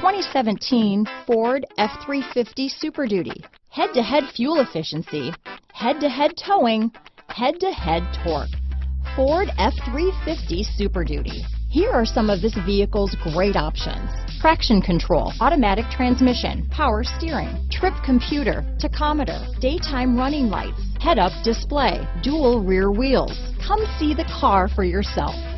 2017 Ford F-350 Super Duty. Head-to-head fuel efficiency, head-to-head towing, head-to-head torque. Ford F-350 Super Duty. Here are some of this vehicle's great options: traction control, automatic transmission, power steering, trip computer, tachometer, daytime running lights, head-up display, dual rear wheels. Come see the car for yourself.